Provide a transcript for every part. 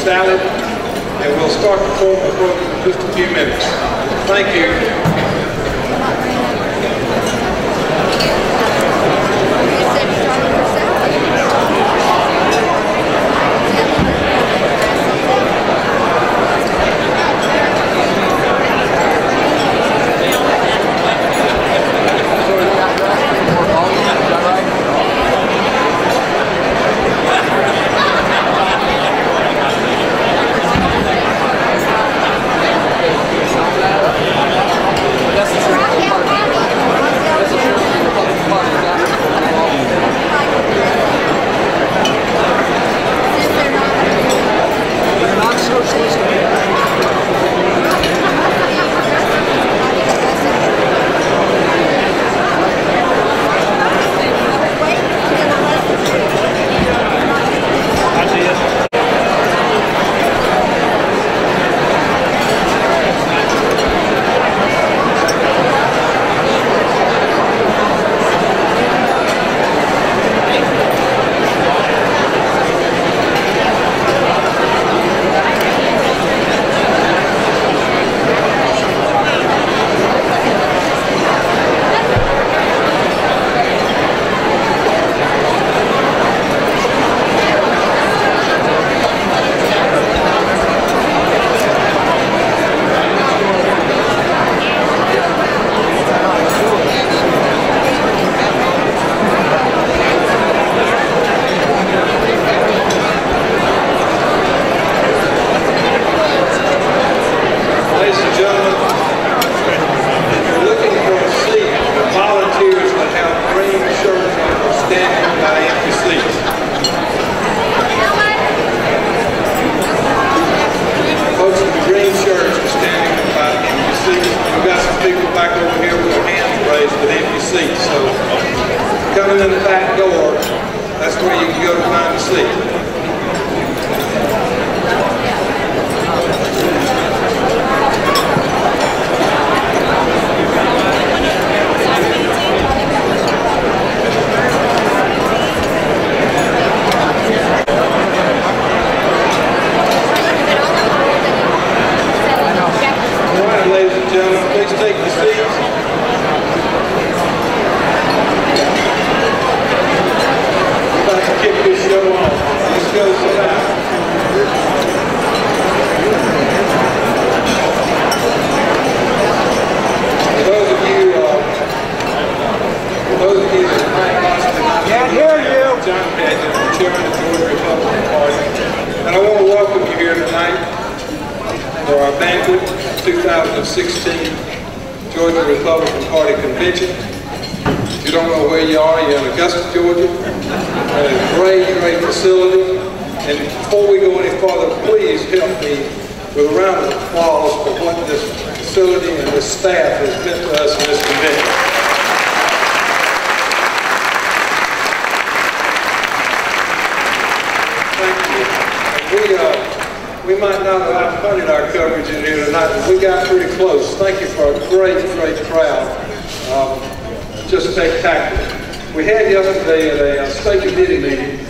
salad, and we'll start the formal program in just a few minutes. Thank you. John Padgett, Chairman of the Georgia Republican Party. And I want to welcome you here tonight for our banquet 2016 Georgia Republican Party Convention. If you don't know where you are, you're in Augusta, Georgia. A great, great facility. And before we go any further, please help me with a round of applause for what this facility and this staff has meant to us in this convention. We might not have outpunted our coverage in here tonight, but we got pretty close. Thank you for a great, great crowd. Just spectacular. We had yesterday at a state committee meeting,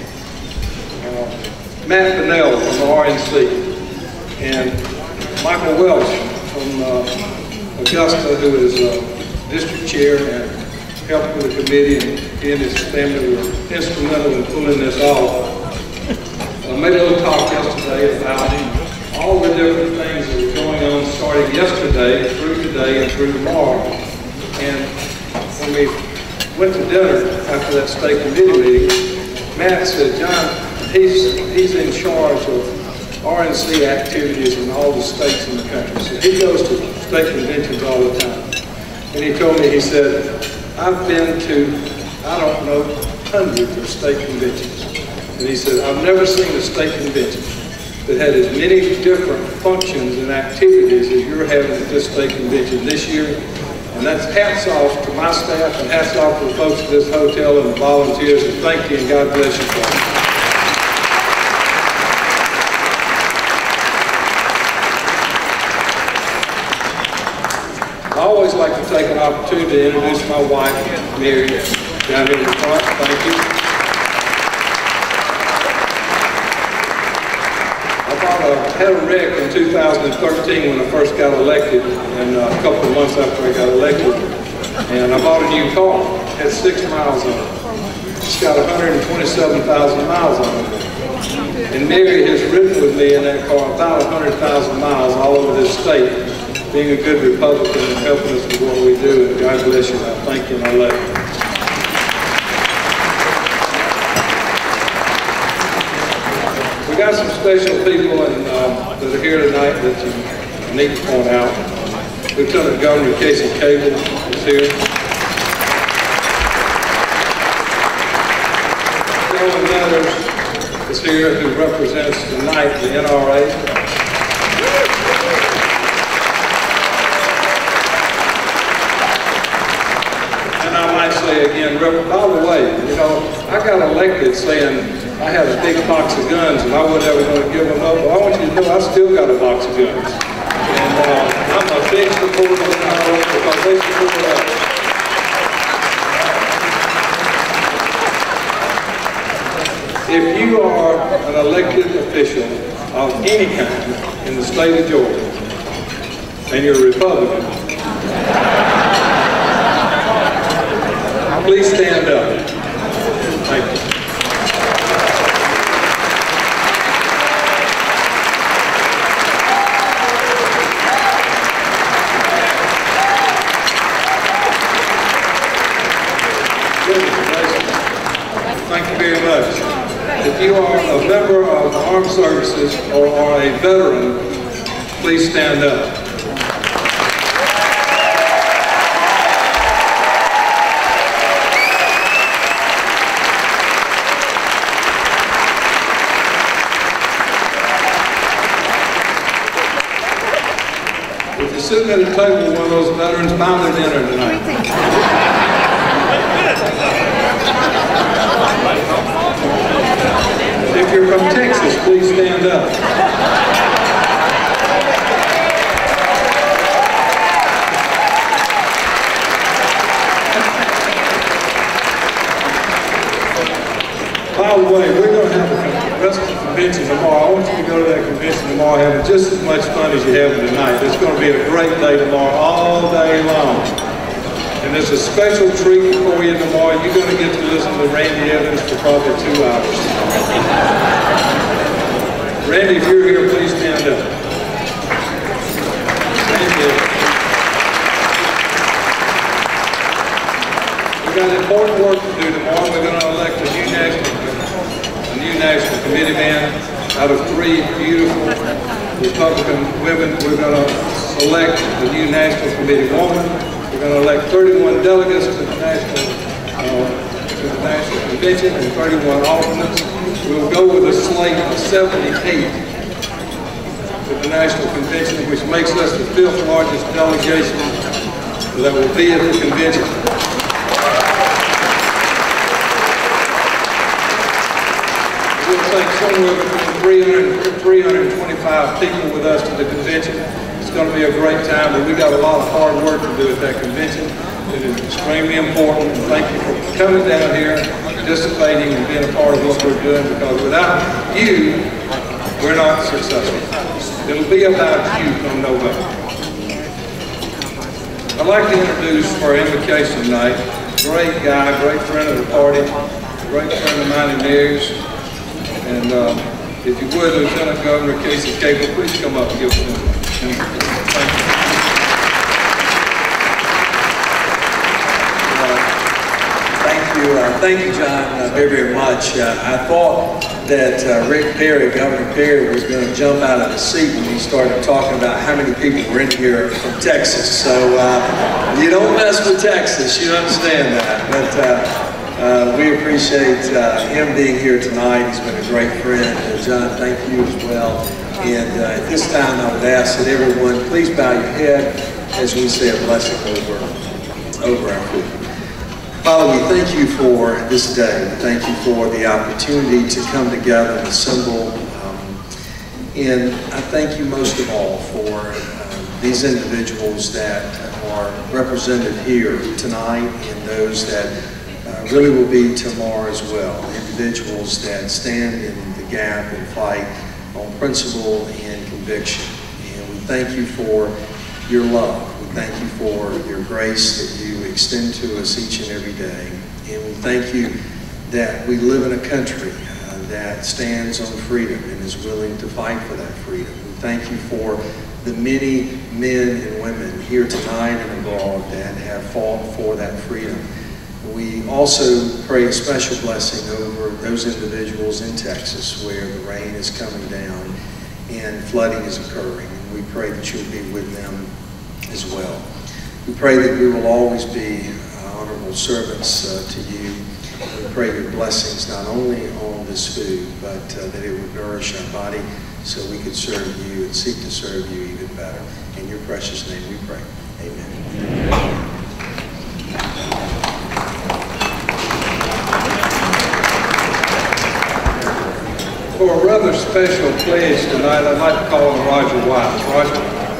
Matt Pinnell from the RNC and Michael Welch from Augusta, who is district chair and helped with the committee, and he and his family were instrumental in pulling this off. I made a little talk yesterday about all the different things that were going on starting yesterday, through today, and through tomorrow. And when we went to dinner after that state committee meeting, Matt said, John, he's in charge of RNC activities in all the states in the country. So he goes to state conventions all the time. And he told me, he said, I've been to, I don't know, hundreds of state conventions. And he said, I've never seen a state convention that had as many different functions and activities as you're having at this state convention this year. And that's hats off to my staff and hats off to the folks at this hotel and the volunteers. And thank you and God bless you folks. I always like to take an opportunity to introduce my wife, Mary, down here in the front. Thank you. had a wreck in 2013 when I first got elected, and a couple of months after I got elected. And I bought a new car. It had 6 miles on it. It's got 127,000 miles on it. And Mary has ridden with me in that car about 100,000 miles all over this state, being a good Republican and helping us with what we do. And God bless you. I thank you and I love you. We got some special people that are here tonight that you need to point out. Lieutenant Governor Cagle is here. Carolyn Meadows is here, who represents tonight the NRA. And I might say again, by the way, you know, I got elected saying I had a big box of guns and I wasn't ever going to give them up. Well, I want you to know I still got a box of guns. And I'm a big supporter of the NRA because they support us. If you are an elected official of any kind in the state of Georgia and you're a Republican, please stand up. Thank you. Thank you very much. If you are a member of the armed services or are a veteran, please stand up. If you're sitting at a table with one of those veterans, buy their dinner tonight. If you're from Texas, please stand up. By the way, we're going to have a rest of the convention tomorrow. I want you to go to that convention tomorrow, having just as much fun as you have tonight. It's going to be a great day tomorrow, all day long. And there's a special treat for you tomorrow. You're going to get to listen to Randy Evans for probably 2 hours. Randy, if you're here, please stand up. Thank you. We've got important work to do tomorrow. We're going to elect a new national committee man out of 3 beautiful Republican women. We're going to select the new national committee woman. We're going to elect 31 delegates to the national convention and 31 alternates. We'll go with a slate of 78 to the national convention, which makes us the 5th largest delegation that will be at the convention. We'll take somewhere between 300 and 325 people with us to the convention. It's going to be a great time, but we've got a lot of hard work to do at that convention. It is extremely important, and thank you for coming down here, participating, and being a part of what we're doing, because without you, we're not successful. It'll be about you come November. I'd like to introduce for our invocation night, great guy, great friend of the party, great friend of mine and Mary's, and if you would, Lieutenant Governor Cagle, please come up and give us an invocation. Thank you, John, very, very much. I thought that Rick Perry, Governor Perry, was going to jump out of the seat when he started talking about how many people were in here from Texas. So you don't mess with Texas, you understand that. But we appreciate him being here tonight. He's been a great friend. John, thank you as well. And at this time, I would ask that everyone please bow your head as we say a blessing over our food. Father, we thank you for this day. We thank you for the opportunity to come together and assemble. And I thank you most of all for these individuals that are represented here tonight and those that really will be tomorrow as well. Individuals that stand in the gap and fight on principle and conviction. And we thank you for your love. We thank you for your grace that you extend to us each and every day. And we thank you that we live in a country that stands on freedom and is willing to fight for that freedom. We thank you for the many men and women here tonight and abroad that have fought for that freedom. We also pray a special blessing over those individuals in Texas where the rain is coming down and flooding is occurring. And we pray that you'll be with them as well. We pray that we will always be honorable servants to you. We pray your blessings not only on this food, but that it would nourish our body so we could serve you and seek to serve you even better. In your precious name we pray. Amen. For a rather special pledge tonight, I'd like to call on Roger Wise. Roger.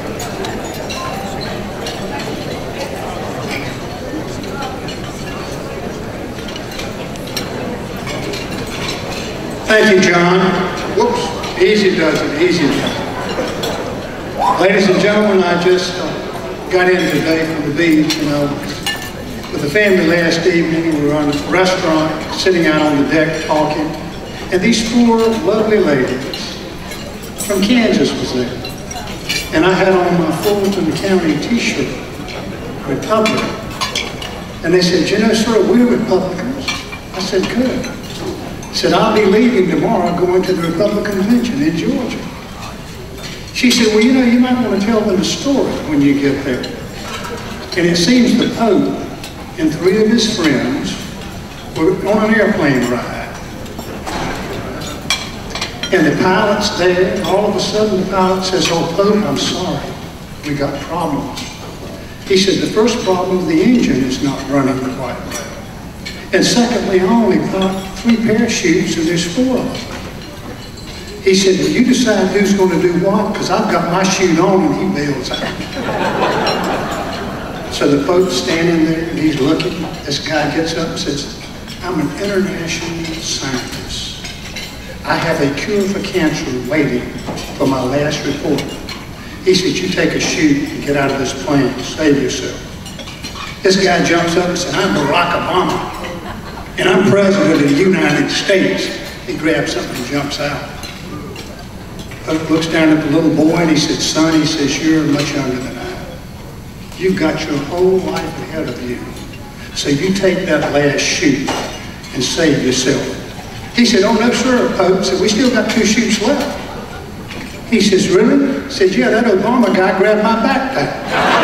Thank you, John. Whoops, easy does it, easy does it. Ladies and gentlemen, I just got in today from the beach, with the family last evening. We were on a restaurant, sitting out on the deck talking, and these four lovely ladies from Kansas was there. And I had on my Fulton County t-shirt, Republican. And they said, you know, sir, we're Republicans. I said, good. He said, I'll be leaving tomorrow going to the Republican convention in Georgia. She said, well, you know, you might want to tell them a story when you get there. And it seems the Pope and three of his friends were on an airplane ride. And the pilot's there, and all of a sudden the pilot says, oh, Pope, I'm sorry, we got problems. He said, the first problem, the engine is not running quite well. And secondly, I only bought 3 parachutes and there's 4 of them. He said, well, you decide who's going to do what, because I've got my chute on and he bails out. So the Pope's standing there and he's looking. This guy gets up and says, I'm an international scientist. I have a cure for cancer waiting for my last report. He said, you take a chute and get out of this plane, save yourself. This guy jumps up and says, I'm Barack Obama, and I'm president of the United States. He grabs something and jumps out. Pope looks down at the little boy and he said, son, he says, you're much younger than I am. You've got your whole life ahead of you. So you take that last chute and save yourself. He said, oh no, sir, Pope. Said, we still got 2 chutes left. He says, really? He said, yeah, that Obama guy grabbed my backpack.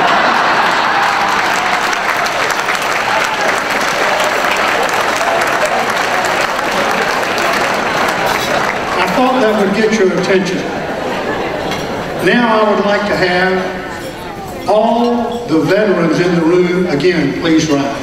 I thought that would get your attention. Now I would like to have all the veterans in the room, again, please rise.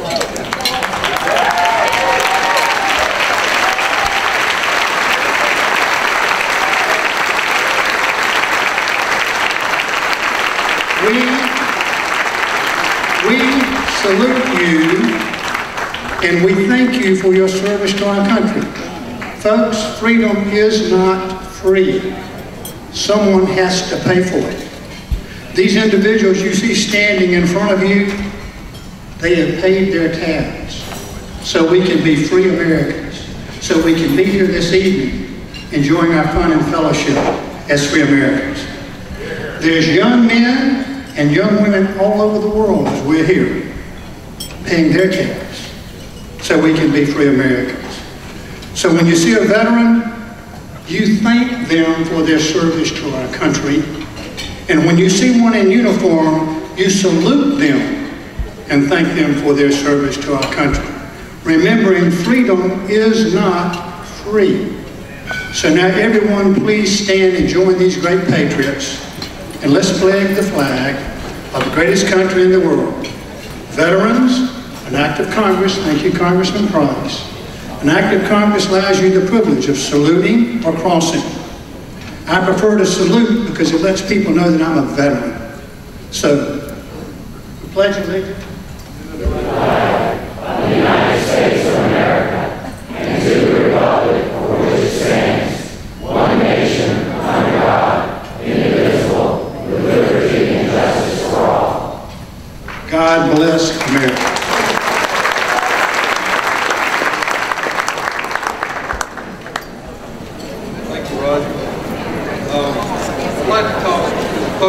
We salute you and we thank you for your service to our country. Folks, freedom is not free. Someone has to pay for it. These individuals you see standing in front of you, they have paid their tabs so we can be free Americans, so we can be here this evening enjoying our fun and fellowship as free Americans. There's young men and young women all over the world as we're here, paying their tabs so we can be free Americans. So when you see a veteran, you thank them for their service to our country. And when you see one in uniform, you salute them and thank them for their service to our country. Remembering freedom is not free. So now everyone please stand and join these great patriots. And let's flag the flag of the greatest country in the world. Veterans, an act of Congress, thank you Congressman Price. An act of Congress allows you the privilege of saluting or crossing. I prefer to salute because it lets people know that I'm a veteran. So, we pledge allegiance to the flag of the United States of America and to the republic for which it stands, one nation,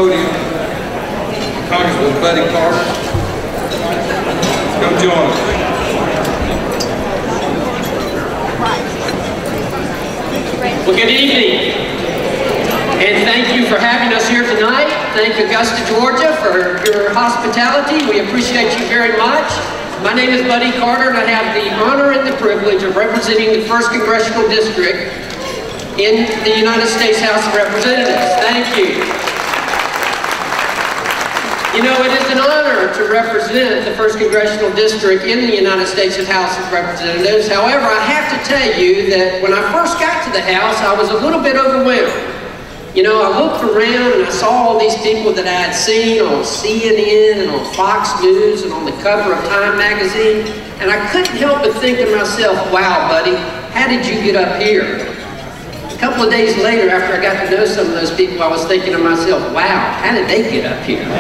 podium Congressman Buddy Carter. Come join us. Well, good evening, and thank you for having us here tonight. Thank Augusta, Georgia for your hospitality. We appreciate you very much. My name is Buddy Carter, and I have the honor and the privilege of representing the 1st Congressional District in the United States House of Representatives. Thank you. You know, it is an honor to represent the 1st Congressional District in the United States House of Representatives. However, I have to tell you that when I first got to the House, I was a little bit overwhelmed. You know, I looked around and I saw all these people that I had seen on CNN and on Fox News and on the cover of Time magazine, and I couldn't help but think to myself, wow, buddy, how did you get up here? A couple of days later, after I got to know some of those people, I was thinking to myself, wow, how did they get up here?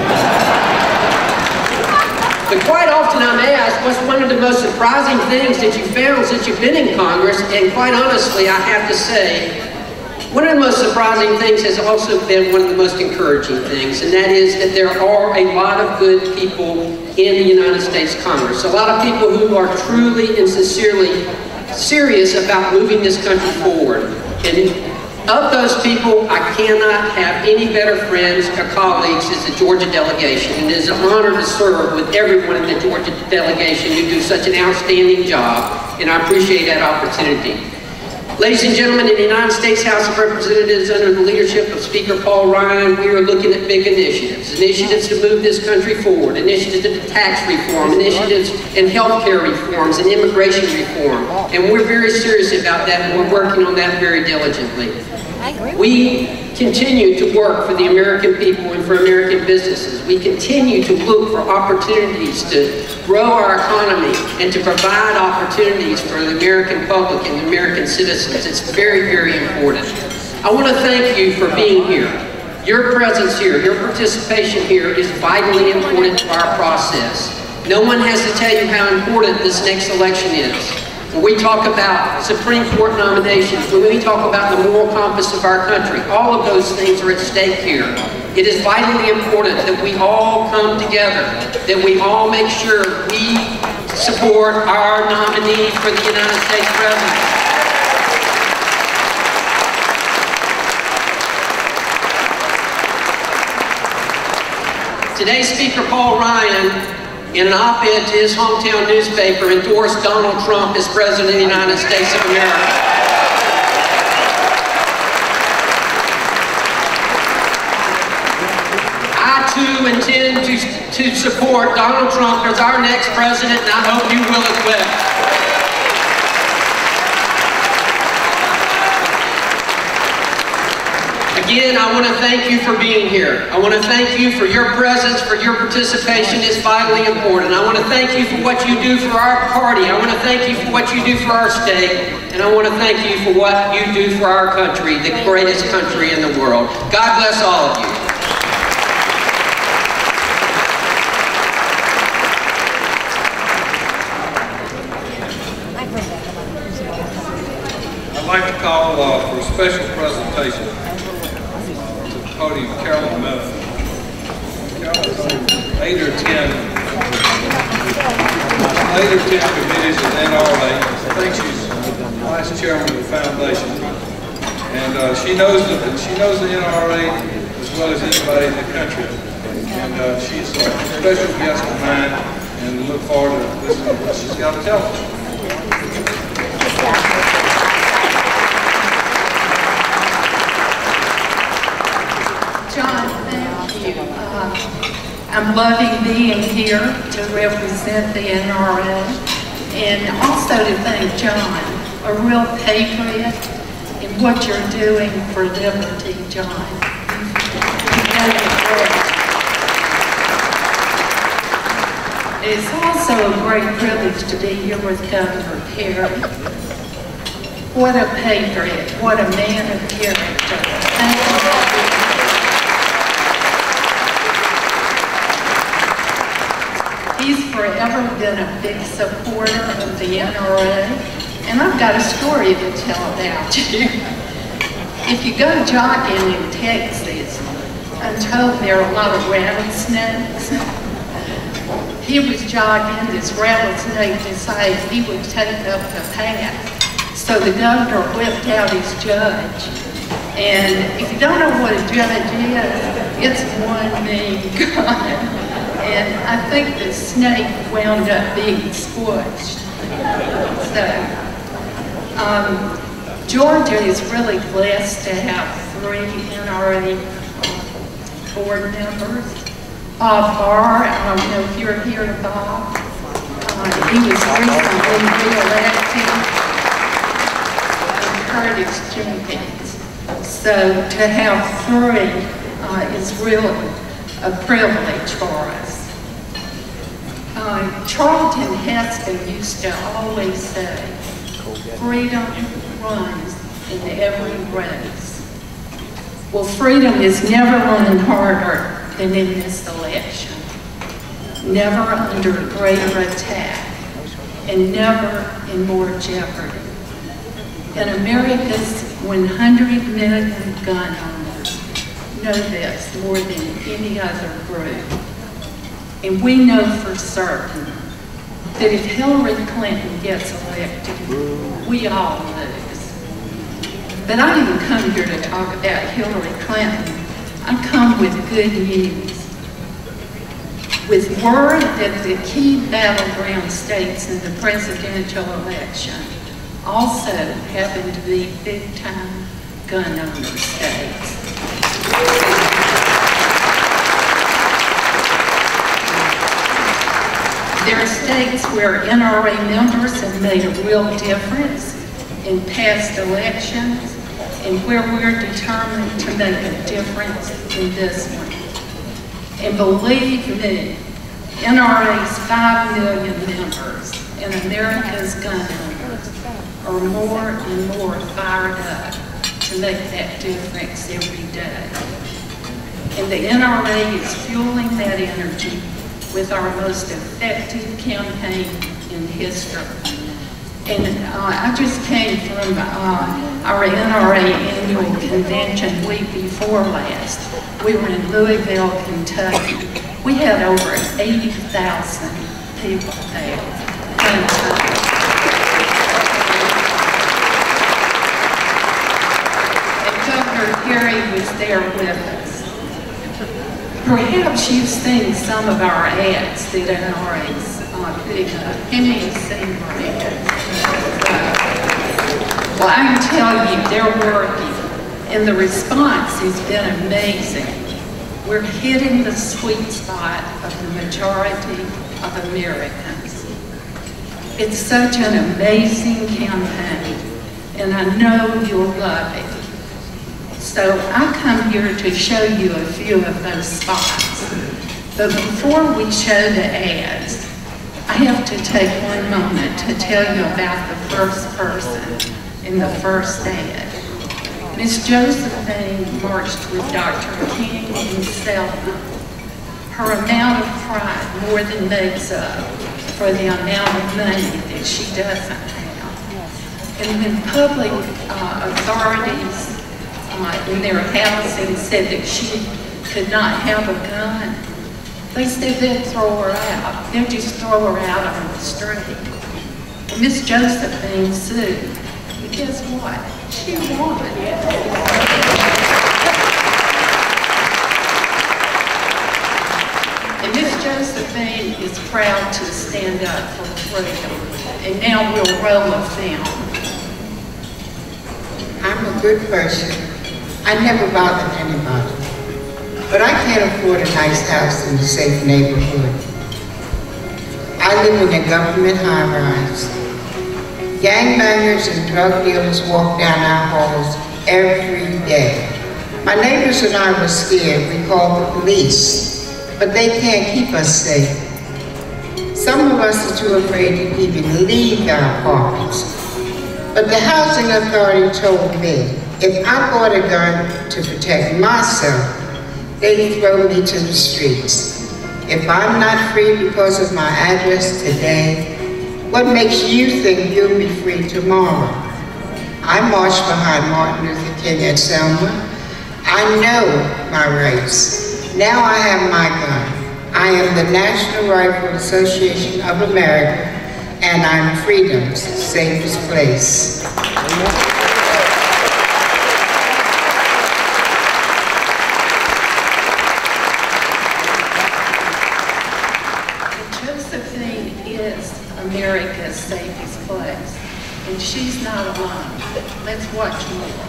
But quite often I'm asked, what's one of the most surprising things that you found since you've been in Congress? And quite honestly, I have to say, one of the most surprising things has also been one of the most encouraging things, and that is that there are a lot of good people in the United States Congress. A lot of people who are truly and sincerely serious about moving this country forward. And of those people, I cannot have any better friends or colleagues as the Georgia delegation. And it is an honor to serve with everyone in the Georgia delegation who do such an outstanding job, and I appreciate that opportunity. Ladies and gentlemen, in the United States House of Representatives, under the leadership of Speaker Paul Ryan, we are looking at big initiatives. Initiatives to move this country forward, initiatives in tax reform, initiatives in healthcare reforms, and immigration reform. And we're very serious about that, and we're working on that very diligently. We continue to work for the American people and for American businesses. We continue to look for opportunities to grow our economy and to provide opportunities for the American public and the American citizens. It's very, very important. I want to thank you for being here. Your presence here, your participation here is vitally important to our process. No one has to tell you how important this next election is. When we talk about Supreme Court nominations, when we talk about the moral compass of our country, all of those things are at stake here. It is vitally important that we all come together, that we all make sure we support our nominee for the United States President. Today, Speaker Paul Ryan, in an op-ed to his hometown newspaper, endorsed Donald Trump as President of the United States of America. I too intend to support Donald Trump as our next president, and I hope you will as well. Again, I want to thank you for being here. I want to thank you for your presence, for your participation. It's vitally important. I want to thank you for what you do for our party. I want to thank you for what you do for our state. And I want to thank you for what you do for our country, the greatest country in the world. God bless all of you. I'd like to call for a special presentation to the podium, Carolyn Meadows. Carolyn's 8 or 10 committees at NRA. I think she's vice chairman of the foundation. And she knows the NRA as well as anybody in the country. And she's a special guest of mine, and we look forward to listening to what she's got to tell us. John, thank you. I'm loving being here to represent the NRA, and also to thank John, a real patriot in what you're doing for liberty, John. You've done it great. It's also a great privilege to be here with Governor Perry. What a patriot, what a man of character. Thank you for being here. He's forever been a big supporter of the NRA, and I've got a story to tell about you. If you go jogging in Texas, I'm told there are a lot of rattlesnakes. He was jogging, this rattlesnake decided he would take up the path. So the governor whipped out his judge. And if you don't know what a judge is, it's one mean gun. And I think the snake wound up being squished. So, Georgia is really blessed to have 3 NRA board members. Bob Barr, I don't know if you're here, Bob. He was recently re-elected. And Curtis Jenkins. So to have 3 is really a privilege for us. Charlton Heston used to always say, freedom runs in every race. Well, freedom is never run harder than in this election. Never under greater attack, and never in more jeopardy. And America's 100 million gun owners know this more than any other group. And we know for certain that if Hillary Clinton gets elected, we all lose. But I didn't come here to talk about Hillary Clinton. I come with good news. With word that the key battleground states in the presidential election also happen to be big-time gun owner states. There are states where NRA members have made a real difference in past elections and where we're determined to make a difference in this one. And believe me, NRA's 5 million members and America's gun owners are more and more fired up to make that difference every day. And the NRA is fueling that energy with our most effective campaign in history. And I just came from our NRA annual convention week before last. We were in Louisville, Kentucky. We had over 80,000 people there. And Governor Perry was there with us. Perhaps you've seen some of our ads that NRA's big up. How many have seen our ads? Well, I can tell you, they're working, and the response has been amazing. We're hitting the sweet spot of the majority of Americans. It's such an amazing campaign, and I know you'll love it. So I come here to show you a few of those spots. But before we show the ads, I have to take one moment to tell you about the first person in the first ad. Miss Josephine marched with Dr. King in Selma. Her amount of pride more than makes up for the amount of money that she doesn't have. And when public authorities in their housing said that she could not have a gun, they said they'd throw her out. They'd just throw her out on the street. And Miss Josephine sued. But guess what? She won. And Miss Josephine is proud to stand up for freedom. And now we'll roll a film. I'm a good person. I never bothered anybody. But I can't afford a nice house in a safe neighborhood. I live in a government high-rise. Gangbangers and drug dealers walk down our halls every day. My neighbors and I were scared. We called the police, but they can't keep us safe. Some of us are too afraid to even leave our apartments. But the housing authority told me if I bought a gun to protect myself, they'd throw me to the streets. If I'm not free because of my address today, what makes you think you'll be free tomorrow? I marched behind Martin Luther King at Selma. I know my rights. Now I have my gun. I am the National Rifle Association of America, and I'm freedom's safest place. Josephine is America's safest place, and she's not alone. Let's watch more.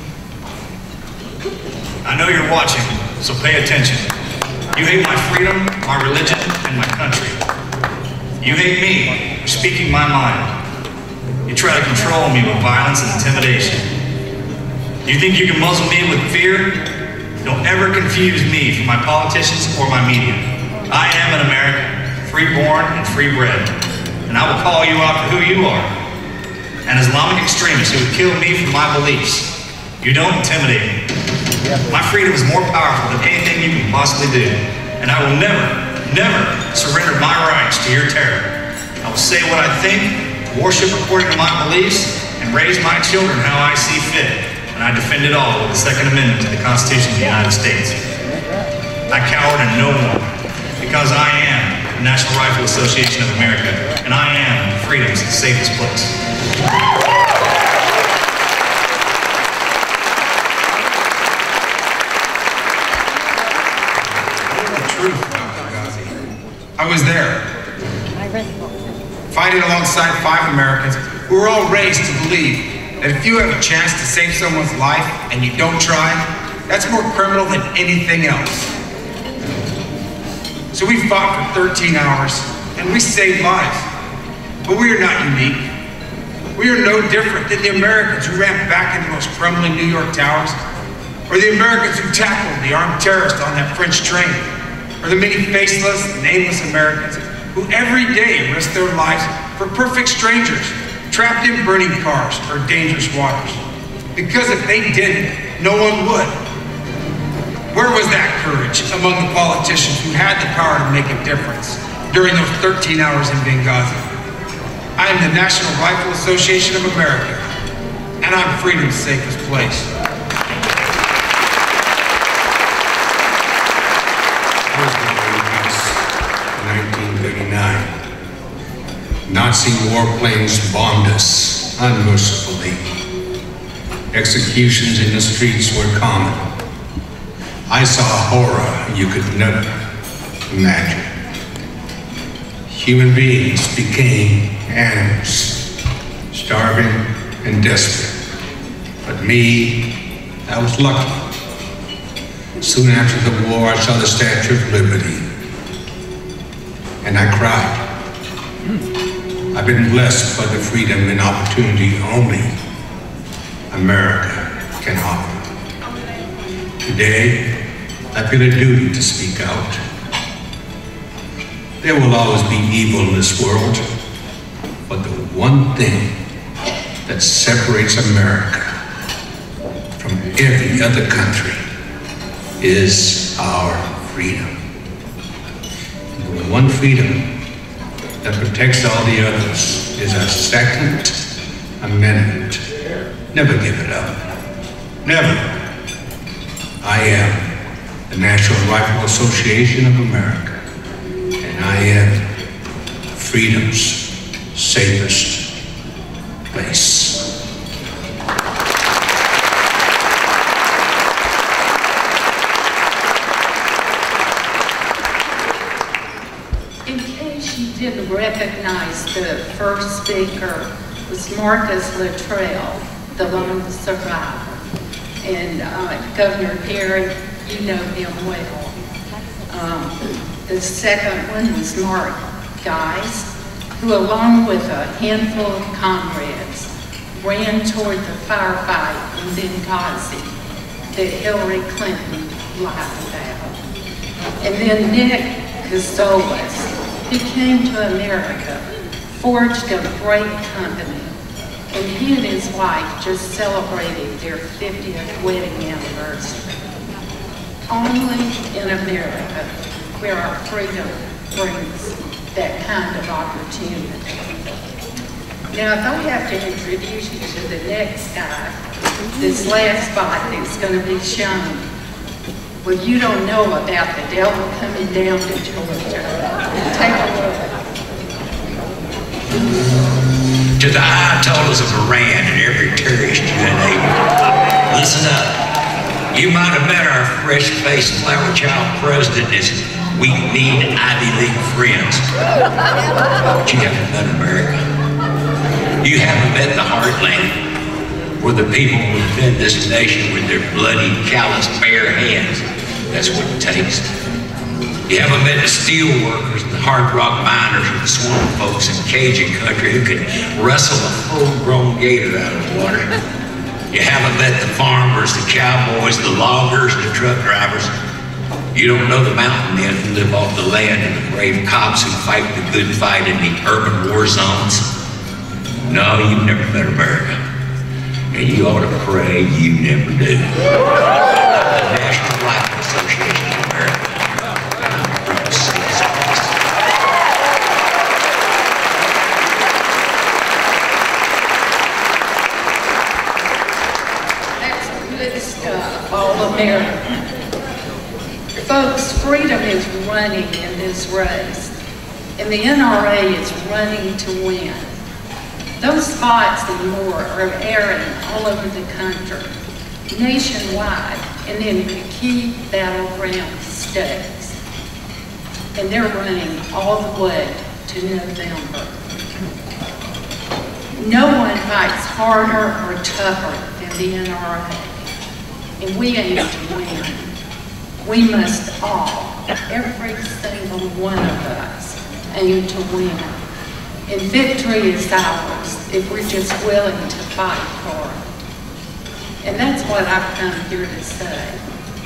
I know you're watching, so pay attention. You hate my freedom, my religion, and my country. You hate me for speaking my mind. You try to control me with violence and intimidation. You think you can muzzle me with fear? Don't ever confuse me for my politicians or my media. I am an American, free-born and free-bred, and I will call you out for who you are. An Islamic extremist who would kill me for my beliefs. You don't intimidate me. My freedom is more powerful than anything you can possibly do, and I will never, never surrender my rights to your terror. I will say what I think, worship according to my beliefs, and raise my children how I see fit, and I defend it all with the Second Amendment to the Constitution of the United States. I cower to no one, because I am the National Rifle Association of America, and I am freedom's safest place. I was there, fighting alongside 5 Americans who were all raised to believe that if you have a chance to save someone's life and you don't try, that's more criminal than anything else. So we fought for 13 hours and we saved lives. But we are not unique. We are no different than the Americans who ran back into those crumbling New York towers, or the Americans who tackled the armed terrorists on that French train, or the many faceless, nameless Americans who every day risk their lives for perfect strangers, trapped in burning cars or dangerous waters. Because if they didn't, no one would. Where was that courage among the politicians who had the power to make a difference during those 13 hours in Benghazi? I am the National Rifle Association of America, and I'm freedom's safest place. Nazi warplanes bombed us unmercifully. Executions in the streets were common. I saw horror you could never imagine. Human beings became animals, starving and desperate. But me, I was lucky. Soon after the war, I saw the Statue of Liberty, and I cried. I've been blessed by the freedom and opportunity only America can offer. Today, I feel a duty to speak out. There will always be evil in this world, but the one thing that separates America from every other country is our freedom. And the one freedom that protects all the others is our Second Amendment. Never give it up. Never. I am the National Rifle Association of America, and I am freedom's safest place. Didn't recognize the first speaker was Marcus Luttrell, the lone survivor. And Governor Perry, you know him well. The second one was Mark Geist, who along with a handful of comrades ran toward the firefight in Benghazi that Hillary Clinton lied about. And then Nick Cazolas, who came to America, forged a great company, and he and his wife just celebrated their 50th wedding anniversary. Only in America, where our freedom brings that kind of opportunity. Now, if I have to introduce you to the next guy, this last spot is going to be shown. Well, you don't know about the devil coming down to Georgia. Take a look. To the Ayatollahs of Iran and every terrorist you enable, listen up. You might have met our fresh-faced flower child president as weak-kneed Ivy League friends. But you haven't met America. You haven't met the heartland, where the people will defend this nation with their bloody, calloused, bare hands. That's what it takes. You haven't met the steel workers, the hard rock miners, or the swamp folks in Cajun country who can wrestle a full-grown gator out of the water. You haven't met the farmers, the cowboys, the loggers, the truck drivers. You don't know the mountain men who live off the land and the brave cops who fight the good fight in the urban war zones. No, you've never met America. And you ought to pray you never do. The National Rifle Association of America. All American. Folks, freedom is running in this race, and the NRA is running to win. Those spots and more are airing all over the country, nationwide, and in the key battleground states. And they're running all the way to November. No one fights harder or tougher than the NRA. And we aim to win. We must all, every single one of us, aim to win. And victory is ours if we're just willing to fight for it. And that's what I've come here to say.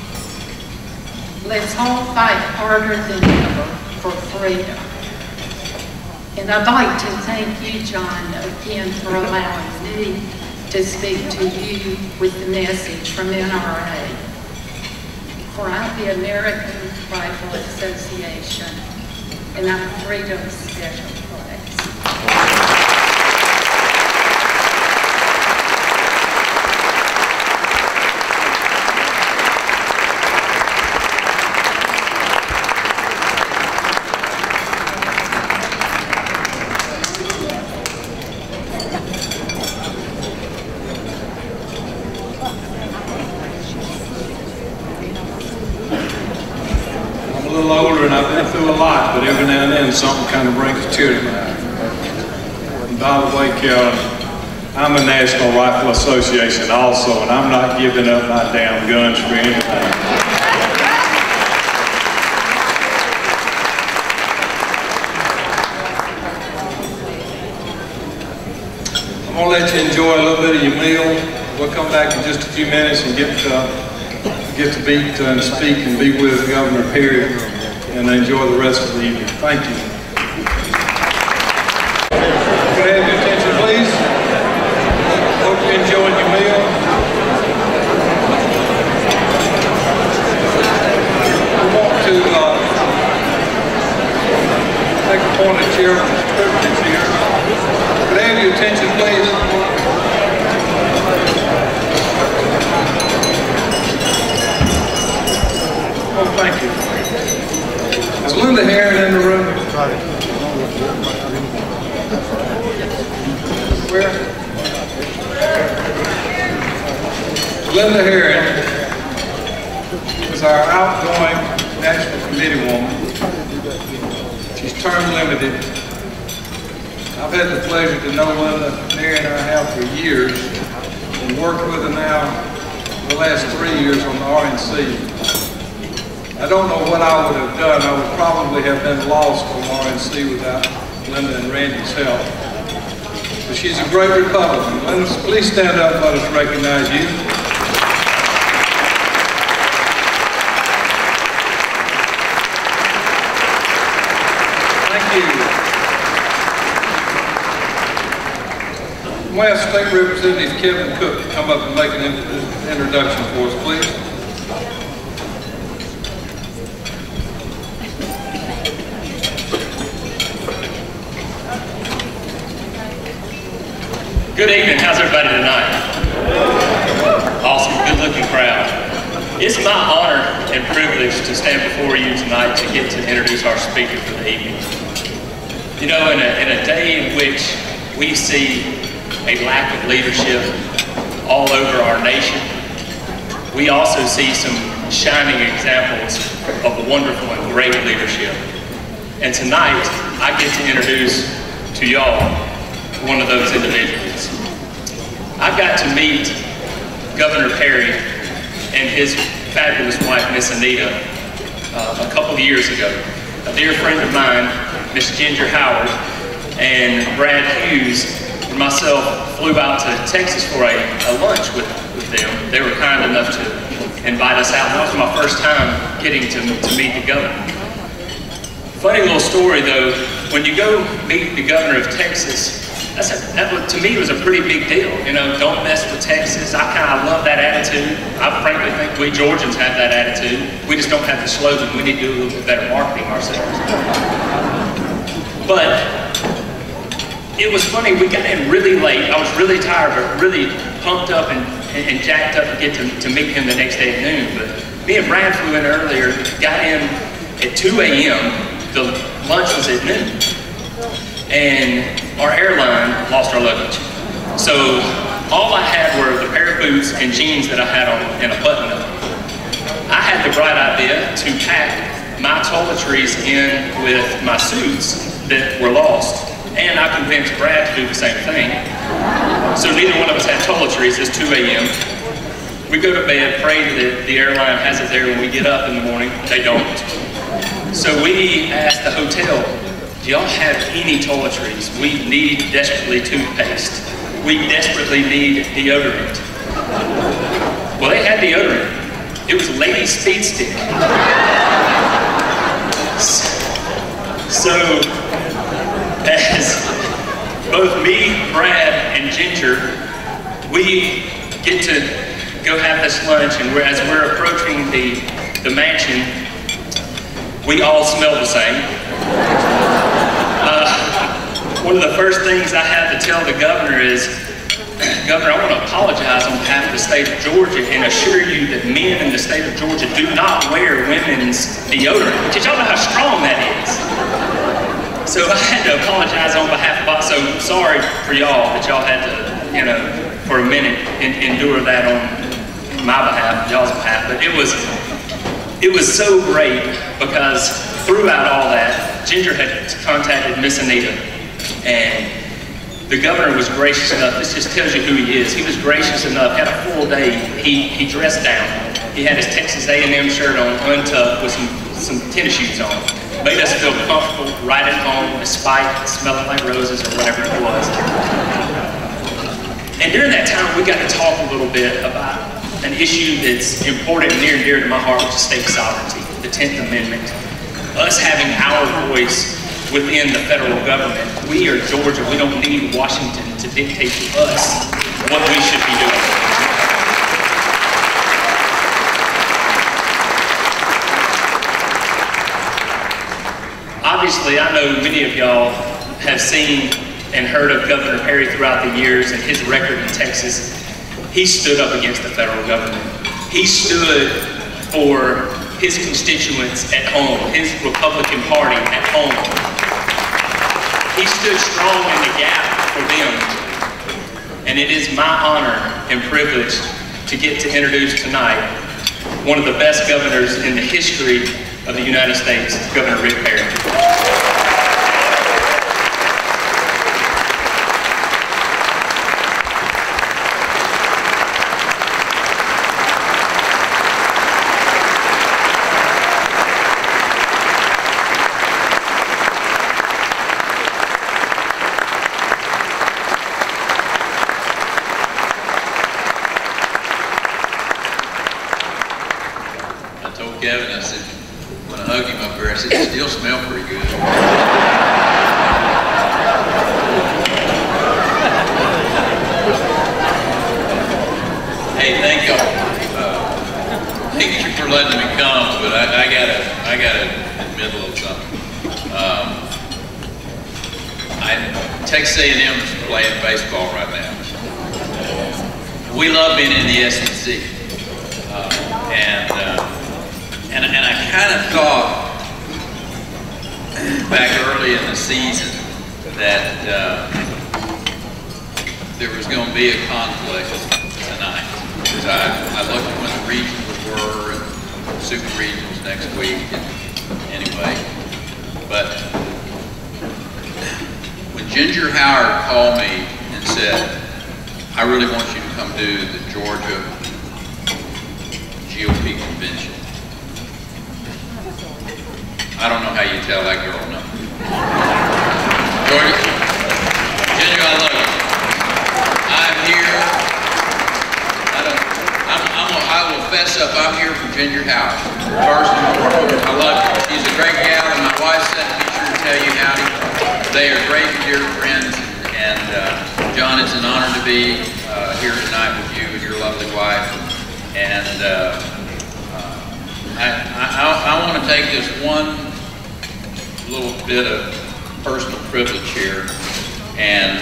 Let's all fight harder than ever for freedom. And I'd like to thank you, John, again for allowing me to speak to you with the message from NRA. For I'm the American Rifle Association, and I'm Freedom's special place. But every now and then something kind of brings a tear to my eye. And by the way, Carolyn, I'm a National Rifle Association also, and I'm not giving up my damn guns for anything. I'm going to let you enjoy a little bit of your meal. We'll come back in just a few minutes and get to beat and speak and be with Governor Perry and enjoy the rest of the evening. Thank you. Could I have your attention, please? Hope you enjoyed your meal. We want to take a point of chairman's privilege here. Could I have your attention, please? Oh, thank you. Is Linda Herron in the room? Where? Linda Herron is our outgoing National Committee woman. She's term limited. I've had the pleasure to know Linda Mary and I have for years and worked with her now the last 3 years on the RNC. I don't know what I would have done. I would probably have been lost on RNC without Linda and Randy's help. But she's a great Republican. Linda, please stand up and let us recognize you. Thank you. I'm going to ask State Representative Kevin Cook to come up and make an introduction for us, please. Good evening, how's everybody tonight? Awesome, good looking crowd. It's my honor and privilege to stand before you tonight to get to introduce our speaker for the evening. You know, in a day in which we see a lack of leadership all over our nation, we also see some shining examples of wonderful and great leadership. And tonight, I get to introduce to y'all one of those individuals. I got to meet Governor Perry and his fabulous wife, Miss Nydia, a couple of years ago. A dear friend of mine, Miss Ginger Howard, and Brad Hughes and myself flew out to Texas for a lunch with them. They were kind enough to invite us out. That was my first time getting to meet the governor. Funny little story though, when you go meet the governor of Texas, that to me was a pretty big deal. You know, don't mess with Texas. I kind of love that attitude. I frankly think we Georgians have that attitude. We just don't have the slogan. We need to do a little bit better marketing ourselves. But it was funny, we got in really late. I was really tired, but really pumped up and jacked up to get to meet him the next day at noon. But me and Brad flew in earlier, got in at 2 a.m. The lunch was at noon. And our airline lost our luggage. So all I had were the pair of boots and jeans that I had on and a button-up. I had the bright idea to pack my toiletries in with my suits that were lost. And I convinced Brad to do the same thing. So neither one of us had toiletries. It's 2 a.m. We go to bed, pray that the airline has it there when we get up in the morning. They don't. So we asked the hotel, do y'all have any toiletries? We need desperately toothpaste. We desperately need deodorant. Well, they had deodorant. It was Lady Speed Stick. So, as both me, Brad, and Ginger, we get to go have this lunch, and as we're approaching the mansion, we all smell the same. One of the first things I had to tell the governor is, Governor, I want to apologize on behalf of the state of Georgia and assure you that men in the state of Georgia do not wear women's deodorant. Did y'all know how strong that is? So I had to apologize on behalf of, so sorry for y'all that y'all had to, you know, for a minute endure that on my behalf, y'all's behalf. But it was so great because throughout all that, Ginger had contacted Miss Anita, and the governor was gracious enough. This just tells you who he is. He was gracious enough, had a full day. He dressed down. He had his Texas A&M shirt on, untucked, with some tennis shoes on. Made us feel comfortable right at home, despite smelling like roses or whatever it was. And during that time, we got to talk a little bit about an issue that's important and near and dear to my heart, which is state sovereignty, the 10th Amendment. Us having our voice within the federal government. We are Georgia. We don't need Washington to dictate to us what we should be doing. Obviously, I know many of y'all have seen and heard of Governor Perry throughout the years and his record in Texas. He stood up against the federal government. He stood for his constituents at home, his Republican Party at home. He stood strong in the gap for them. And it is my honor and privilege to get to introduce tonight one of the best governors in the history of the United States, Governor Rick Perry. Kevin, I said, when I hugged him up there, I said, you still smell pretty good. Hey, thank y'all. Thank you for letting me come, but I gotta admit a little something. Texas A&M is playing baseball right now. we love being in the SEC. And I kind of thought back early in the season that there was going to be a conflict tonight. Because I looked at when the regionals were and super regionals next week. And anyway, but when Ginger Howard called me and said, I really want you to come do the Georgia GOP convention. I don't know how you tell that girl no. Georgia, Ginger, I love you. I'm here. I will fess up. I'm here for Ginger Howard. First and foremost, I love her. She's a great gal, and my wife said to be sure to tell you howdy. They are great and dear friends, and John, it's an honor to be here tonight with you and your lovely wife. And I want to take this one little bit of personal privilege here. And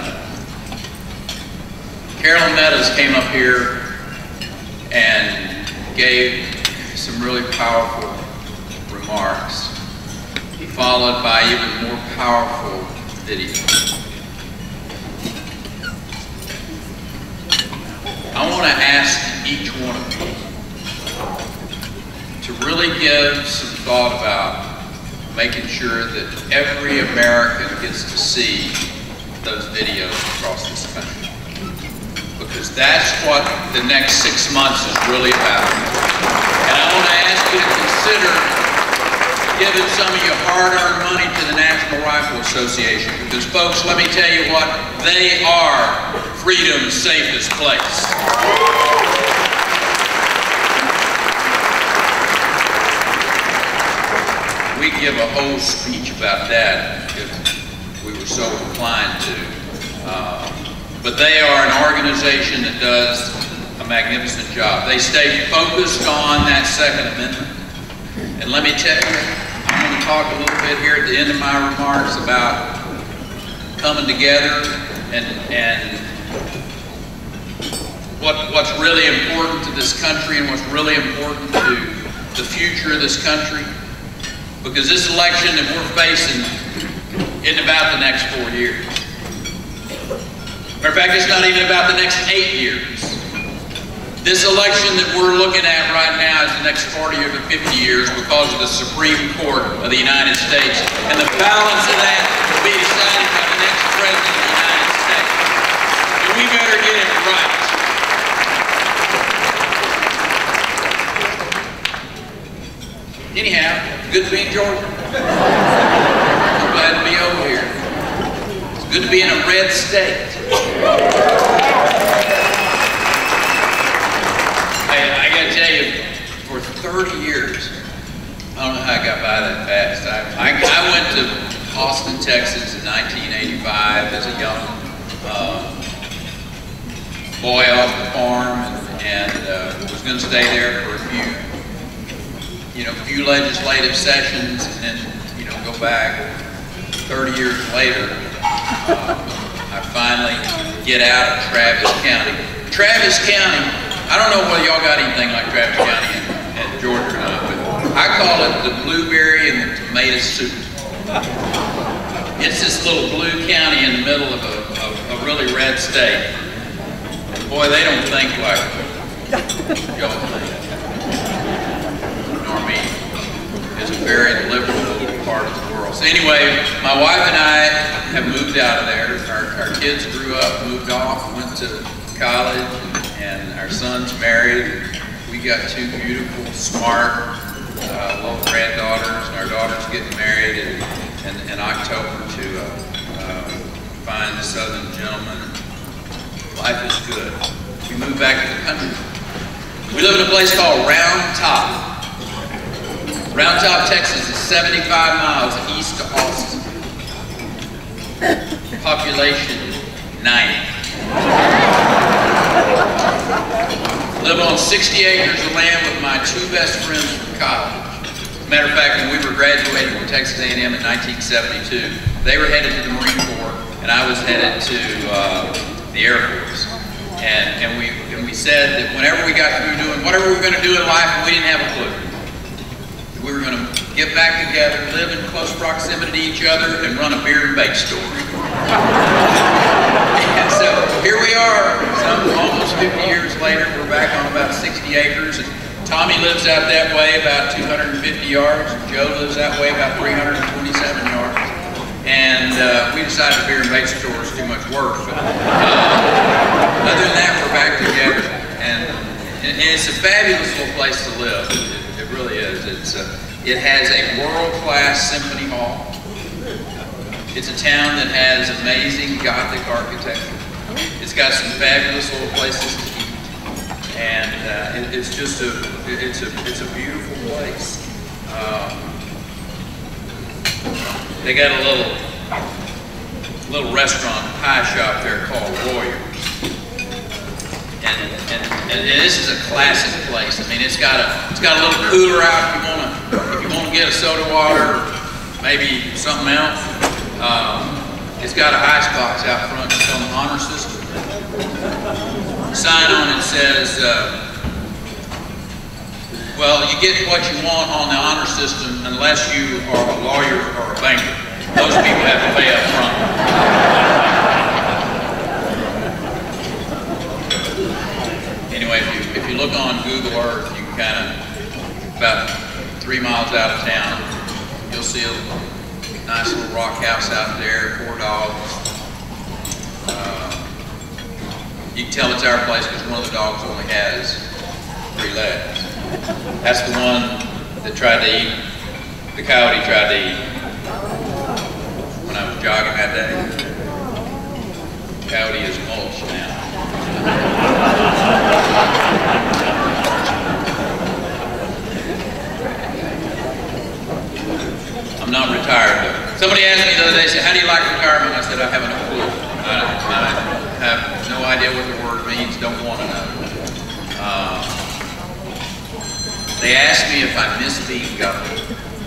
Carolyn Meadows came up here and gave some really powerful remarks, followed by even more powerful video. I want to ask each one of you to really give some thought about making sure that every American gets to see those videos across this country. Because that's what the next 6 months is really about. And I want to ask you to consider giving some of your hard-earned money to the National Rifle Association. Because folks, let me tell you what, they are freedom's safest place. We give a whole speech about that if we were so inclined to. But they are an organization that does a magnificent job. They stay focused on that Second Amendment. And let me tell you, I'm going to talk a little bit here at the end of my remarks about coming together and what's really important to this country and what's really important to the future of this country. Because this election that we're facing isn't about the next 4 years. Matter of fact, it's not even about the next 8 years. This election that we're looking at right now is the next 40 or 50 years because of the Supreme Court of the United States. And the balance of that will be decided by the next President of the United States. And we better get it right. Anyhow, good to be in Georgia. I'm glad to be over here. It's good to be in a red state. I got to tell you, for 30 years, I don't know how I got by that fast. I went to Austin, Texas in 1985 as a young boy off the farm and was going to stay there for a few legislative sessions and then, go back. 30 years later, I finally get out of Travis County. Travis County, I don't know whether y'all got anything like Travis County in Georgia or not, but I call it the blueberry and the tomato soup. It's this little blue county in the middle of a really red state. And boy, they don't think like y'all think. Nor me. It's a very liberal part of the world. So anyway, my wife and I have moved out of there. Our kids grew up, moved off, went to college, and our son's married. We got 2 beautiful, smart, little granddaughters, and our daughter's getting married in October to find a Southern gentleman. Life is good. We moved back to the country. We live in a place called Round Top. Round Top, Texas is 75 miles east of Austin. Population 90. Live on 60 acres of land with my 2 best friends from college. As a matter of fact, when we were graduating from Texas A&M in 1972, they were headed to the Marine Corps, and I was headed to the Air Force. And said that whenever we got through doing whatever we were going to do in life, and we didn't have a clue, that we were going to get back together, live in close proximity to each other, and run a beer and bake store. And so here we are, almost 50 years later. We're back on about 60 acres. And Tommy lives out that way, about 250 yards. Joe lives that way, about 327 yards. And we decided beer and bake store is too much work. But other than that, we're back together. And it's a fabulous little place to live. It really is. It has a world-class symphony hall. It's a town that has amazing Gothic architecture. It's got some fabulous little places to eat. And it's just it's a beautiful place. They got a little restaurant, pie shop there called Warriors. And this is a classic place. I mean, it's got a little cooler out if you want to get a soda water, maybe something else. It's got an ice box out front. It's on the honor system. Sign on it says, well, you get what you want on the honor system unless you are a lawyer or a banker. Those people have to pay up front. Anyway, if you look on Google Earth, you can kind of, about 3 miles out of town, you'll see a nice little rock house out there, 4 dogs. You can tell it's our place because one of the dogs only has 3 legs. That's the one that tried to eat, the coyote tried to eat when I was jogging that day. The coyote is mulch now. I'm not retired though. Somebody asked me the other day, said, how do you like retirement? I said, I haven't a clue. I have no idea what the word means, don't want to know. They asked me if I miss being governor.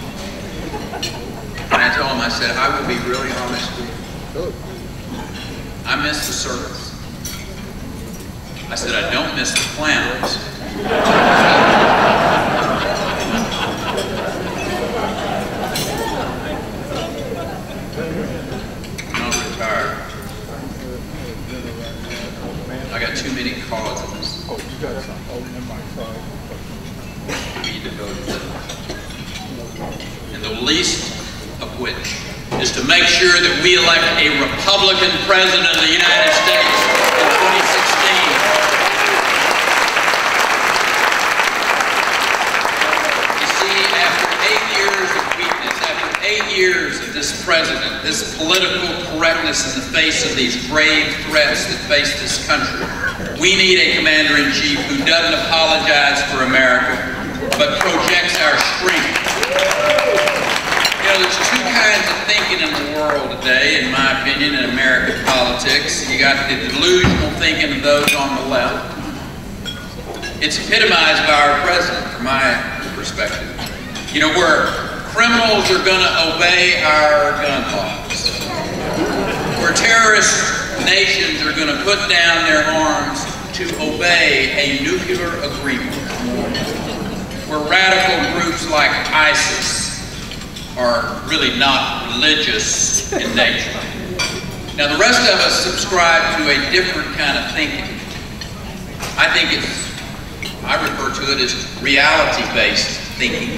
And I told them, I said, I will be really honest with you. I miss the service. I said, I don't miss the clowns. I'm not retired. I got too many causes. Oh, you got some. Oh, never mind. Be devoted. And the least of which is to make sure that we elect a Republican president of the United States in 2016. You see, after 8 years of weakness, after 8 years of this president, this political correctness in the face of these grave threats that face this country, we need a commander-in-chief who doesn't apologize for America, but projects our strength. You know, there's 2 kinds of thinking in the world today, in my opinion, in American politics. You got the delusional thinking of those on the left. It's epitomized by our president, from my perspective. You know, where criminals are going to obey our gun laws. Where terrorist nations are going to put down their arms to obey a nuclear agreement. Where radical groups like ISIS are really not religious in nature. Now the rest of us subscribe to a different kind of thinking. I refer to it as reality-based thinking.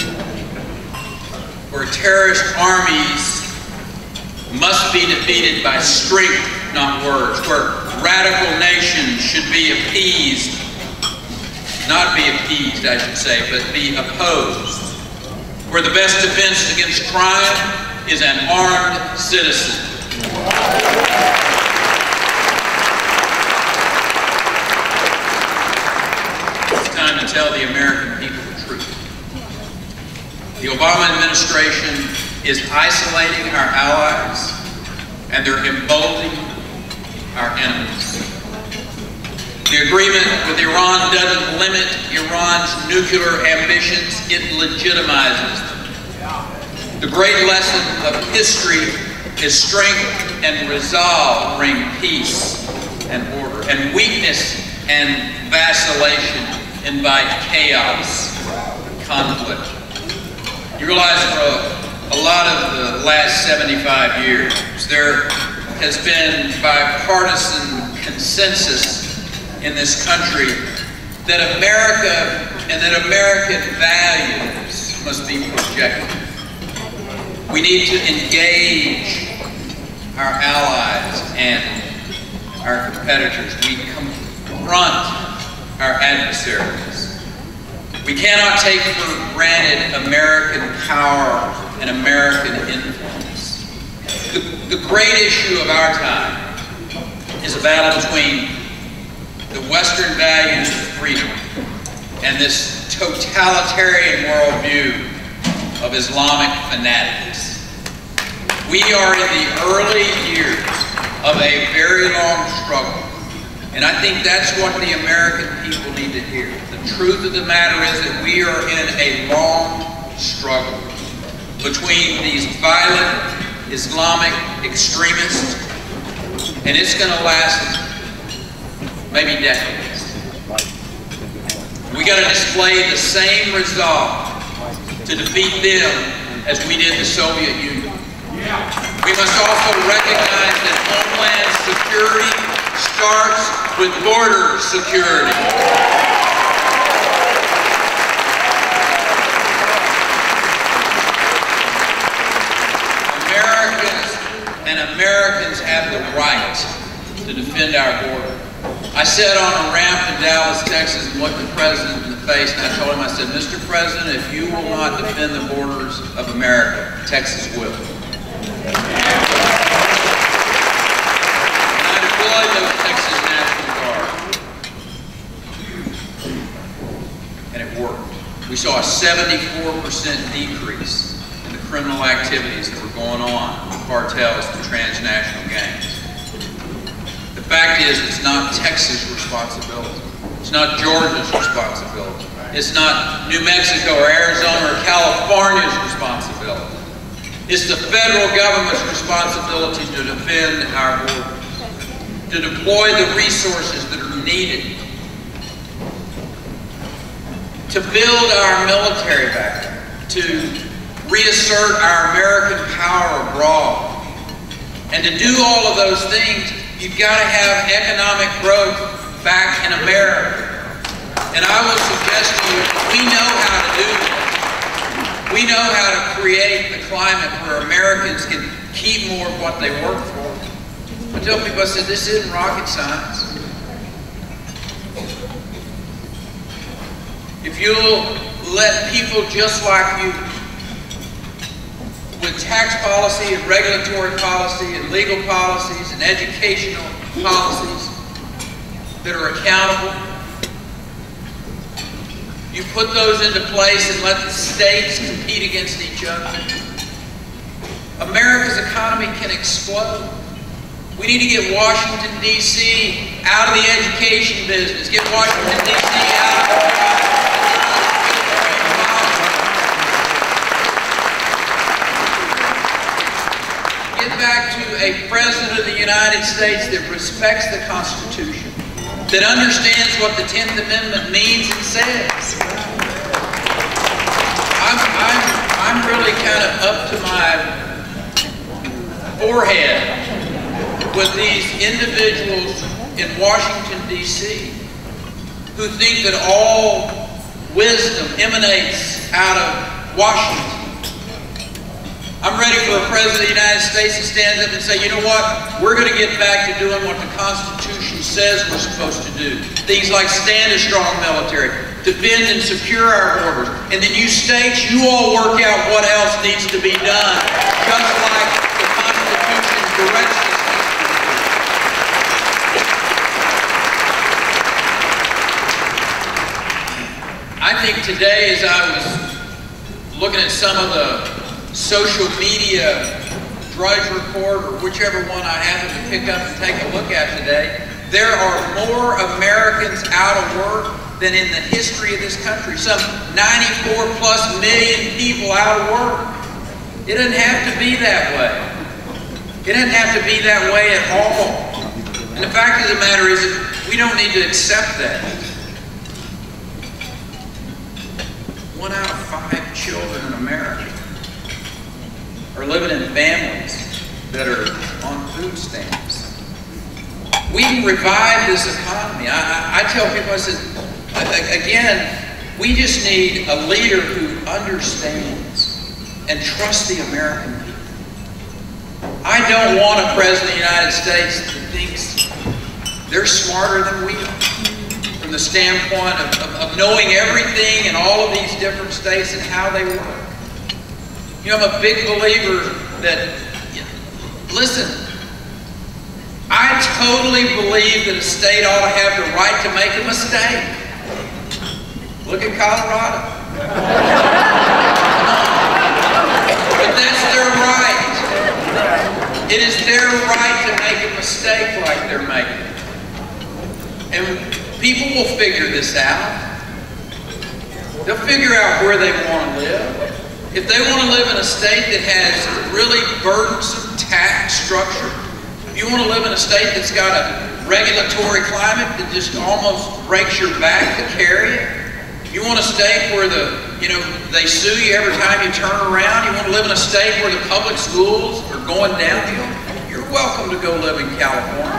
Where terrorist armies must be defeated by strength, not words. Where radical nations should be appeased, not be appeased, I should say, but be opposed. Where the best defense against crime is an armed citizen. It's time to tell the American people the truth. The Obama administration is isolating our allies, and they're emboldening our enemies. The agreement with Iran doesn't limit Iran's nuclear ambitions, it legitimizes them. The great lesson of history is strength and resolve bring peace and order, and weakness and vacillation invite chaos, conflict. You realize for a lot of the last 75 years, there has been bipartisan consensus in this country that America and that American values must be projected. We need to engage our allies and our competitors. We confront our adversaries. We cannot take for granted American power and American influence. The great issue of our time is a battle between the Western values of freedom and this totalitarian worldview of Islamic fanatics. We are in the early years of a very long struggle, and I think that's what the American people need to hear. The truth of the matter is that we are in a long struggle between these violent Islamic extremists, and it's going to last maybe decades. We got to display the same resolve to defeat them as we did the Soviet Union. We must also recognize that homeland security starts with border security. Americans have the right to defend our border. I sat on a ramp in Dallas, Texas, and looked the President in the face, and I told him, I said, Mr. President, if you will not defend the borders of America, Texas will. And I deployed the Texas National Guard. And it worked. We saw a 74% decrease in the criminal activities that were going on with cartels and transnational gangs. The fact is, it's not Texas' responsibility. It's not Georgia's responsibility. It's not New Mexico or Arizona or California's responsibility. It's the federal government's responsibility to defend our borders, to deploy the resources that are needed, to build our military back, to reassert our American power abroad. And to do all of those things, you've got to have economic growth back in America. And I will suggest to you, we know how to do this. We know how to create the climate where Americans can keep more of what they work for. I tell people, I said, this isn't rocket science. If you'll let people just like you, with tax policy and regulatory policy and legal policies and educational policies that are accountable, you put those into place and let the states compete against each other, America's economy can explode. We need to get Washington, D.C. out of the education business. Get Washington, D.C. out of the Get back to a President of the United States that respects the Constitution, that understands what the 10th Amendment means and says. I'm really kind of up to my forehead with these individuals in Washington, D.C. who think that all wisdom emanates out of Washington. I'm ready for a President of the United States to stand up and say, you know what, we're going to get back to doing what the Constitution says we're supposed to do. Things like stand a strong military, defend and secure our borders, and then you states, you all work out what else needs to be done, just like the Constitution directs us. I think today, as I was looking at some of the social media Drudge Report, or whichever one I happen to pick up and take a look at today, there are more Americans out of work than in the history of this country. Some 94+ million people out of work. It doesn't have to be that way. It doesn't have to be that way at all. And the fact of the matter is that We don't need to accept that. 1 out of 5 children in America are living in families that are on food stamps. We can revive this economy. I tell people, I said, again, we just need a leader who understands and trusts the American people. I don't want a president of the United States that thinks they're smarter than we are, from the standpoint of knowing everything in all of these different states and how they work. You know, I'm a big believer that, listen, I totally believe that a state ought to have the right to make a mistake. Look at Colorado. But that's their right. It is their right to make a mistake like they're making. And people will figure this out. They'll figure out where they want to live. If they want to live in a state that has a really burdensome tax structure, if you want to live in a state that's got a regulatory climate that just almost breaks your back to carry it, you want a state where they sue you every time you turn around, you want to live in a state where the public schools are going downhill, you're welcome to go live in California.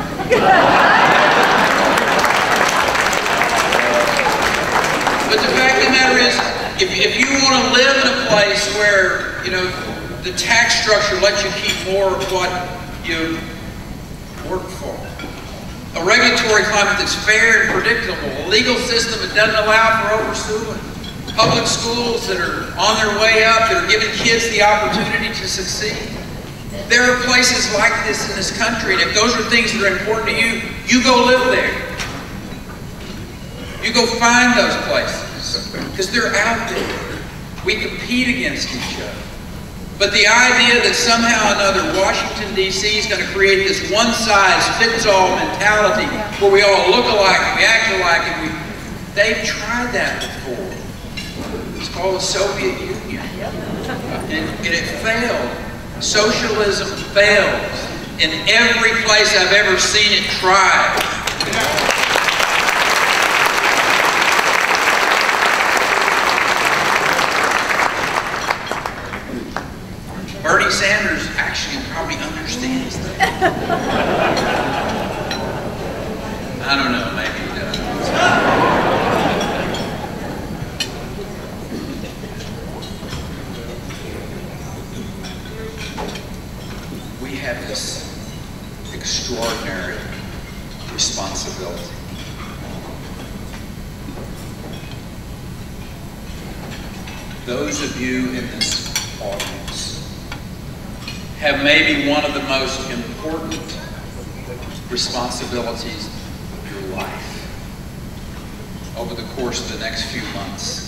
But the fact of the matter is, if you want to live in a place where, the tax structure lets you keep more of what you work for, a regulatory climate that's fair and predictable, a legal system that doesn't allow for oversuing, public schools that are on their way up, that are giving kids the opportunity to succeed. There are places like this in this country, and if those are things that are important to you, you go live there. You go find those places, because they're out there. We compete against each other. But the idea that somehow or another Washington, D.C. is going to create this one-size-fits-all mentality where we all look alike, we act alike, and they've tried that before. It's called the Soviet Union. And it failed. Socialism fails in every place I've ever seen it tried. Bernie Sanders actually probably understands that. I don't know, maybe he does. We have this extraordinary responsibility. Those of you in this audience have maybe one of the most important responsibilities of your life over the course of the next few months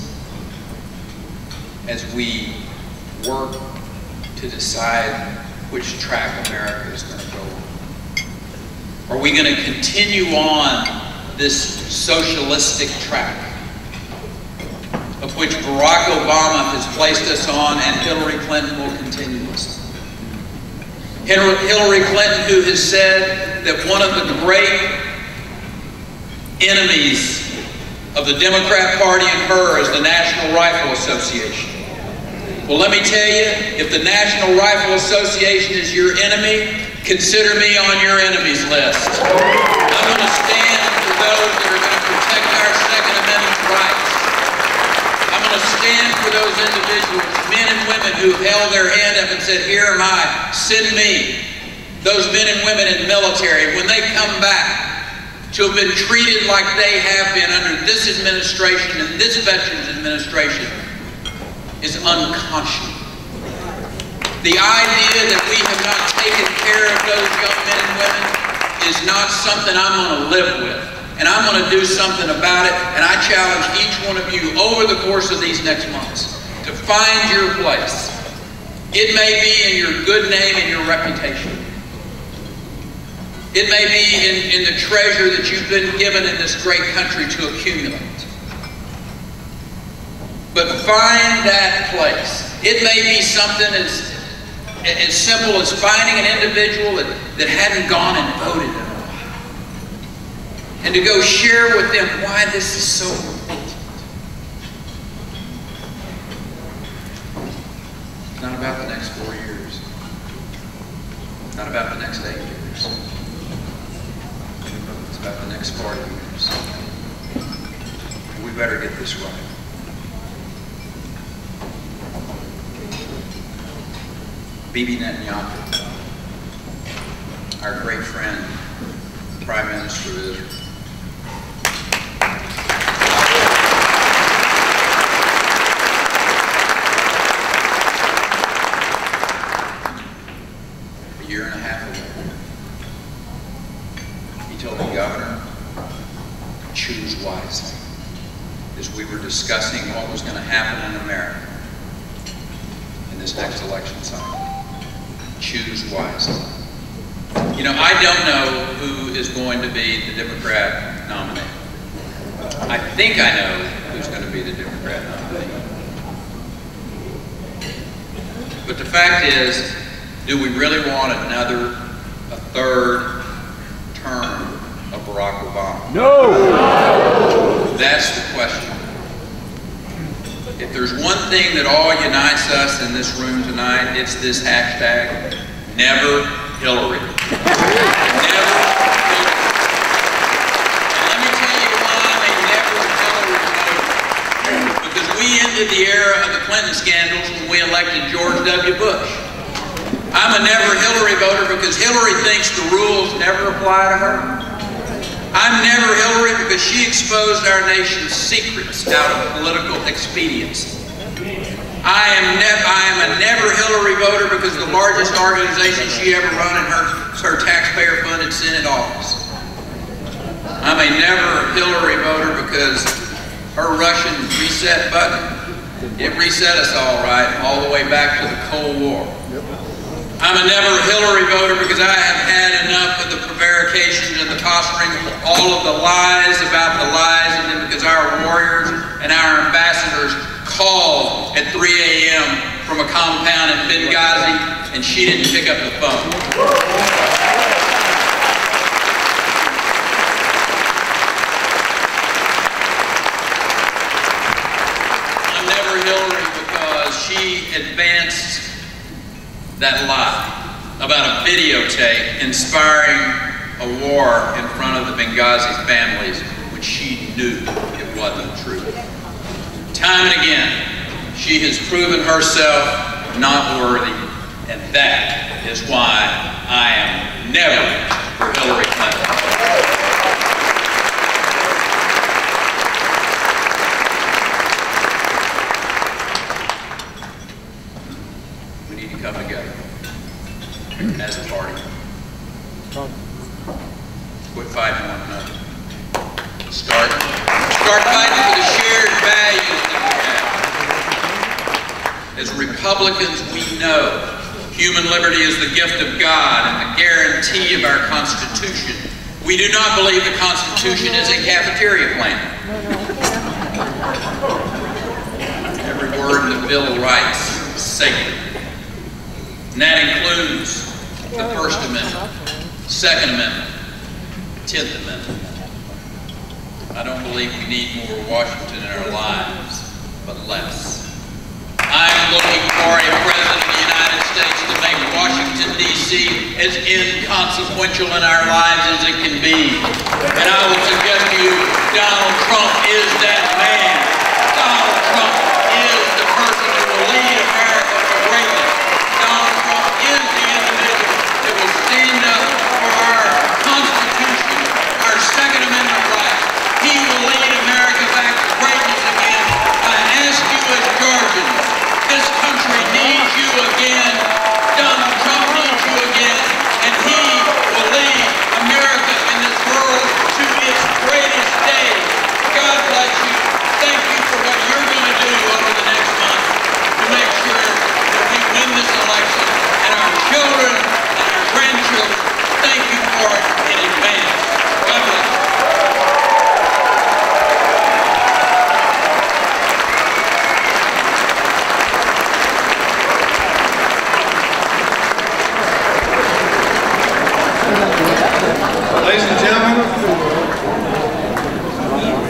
as we work to decide which track America is going to go on. Are we going to continue on this socialistic track of which Barack Obama has placed us on and Hillary Clinton will continue us on? Hillary Clinton, who has said that one of the great enemies of the Democrat Party and her is the National Rifle Association. Well, let me tell you, if the National Rifle Association is your enemy, consider me on your enemies list. I'm going to stand for those that are going to protect our Second Amendment rights. I'm going to stand for those individuals, men and women who held their hand up and said, here am I, send me. Those men and women in the military, when they come back to have been treated like they have been under this administration and this Veterans Administration is unconscionable. The idea that we have not taken care of those young men and women is not something I'm going to live with. And I'm going to do something about it, and I challenge each one of you over the course of these next months to find your place. It may be in your good name and your reputation. It may be in the treasure that you've been given in this great country to accumulate. But find that place. It may be something as simple as finding an individual that hadn't gone and voted in a while. and to go share with them why this is so important. It's not about the next 4 years. It's not about the next 8 years. It's about the next 40 years. And we better get this right. Bibi Netanyahu, our great friend, Prime Minister of Israel. A year and a half ago, he told the governor, choose wisely, as we were discussing what was going to happen in America in this next election cycle. Choose wisely. You know, I don't know who is going to be the Democrat nominee. I think I know who's going to be the Democrat nominee. But the fact is, do we really want a third term of Barack Obama? No! That's the question. If there's one thing that all unites us in this room tonight, it's this hashtag, Never Hillary. Never Hillary. And let me tell you why I'm a Never Hillary voter. Because we ended the era of the Clinton scandals when we elected George W. Bush. I'm a Never Hillary voter because Hillary thinks the rules never apply to her. I'm Never Hillary because she exposed our nation's secrets out of political expediency. I am a Never Hillary voter because the largest organization she ever run in her taxpayer-funded Senate office. I'm a Never Hillary voter because her Russian reset button, it reset us all the way back to the Cold War. I'm a Never Hillary voter because I have had enough of the prevarications and the posturing, all of the lies about the lies, and then because our warriors and our ambassadors called at 3 a.m. from a compound in Benghazi and she didn't pick up the phone. I'm Never Hillary because she advanced that lie about a videotape inspiring a war in front of the Benghazi families when she knew it wasn't true. Time and again, she has proven herself not worthy, and that is why I am never for Hillary Clinton. We need to come together as a party. Quit fighting one another. Start fighting for the shared values that we have. As Republicans, we know human liberty is the gift of God and the guarantee of our Constitution. We do not believe the Constitution is a cafeteria plan. Every word in the Bill of Rights is sacred. And that includes the First Amendment, Second Amendment, 10th Amendment. I don't believe we need more Washington in our lives, but less. I'm looking for a President of the United States to make Washington, D.C. as inconsequential in our lives as it can be. And I would suggest to you, Donald Trump is that man. Donald Trump is the person who will lead America to greatness. Donald Trump is the individual that will stand up for our Constitution, our Second Amendment rights. He will lead America back to greatness again. I ask you as Georgians, this country needs you again. Donald Trump needs you again. And he will lead America in this world to its greatest day.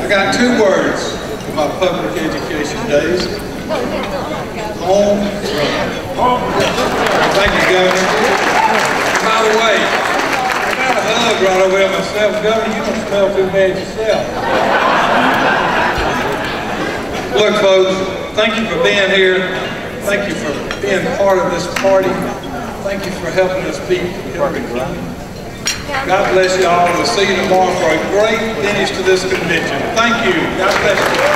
I got 2 words for my public education days. Home run. Thank you, Governor. By the way, I got a hug right over there myself. Governor, you don't smell too bad yourself. Look, folks, thank you for being here. Thank you for being part of this party. Thank you for helping us beat Hillary Clinton. God bless you all. We'll see you tomorrow for a great finish to this convention. Thank you. God bless you.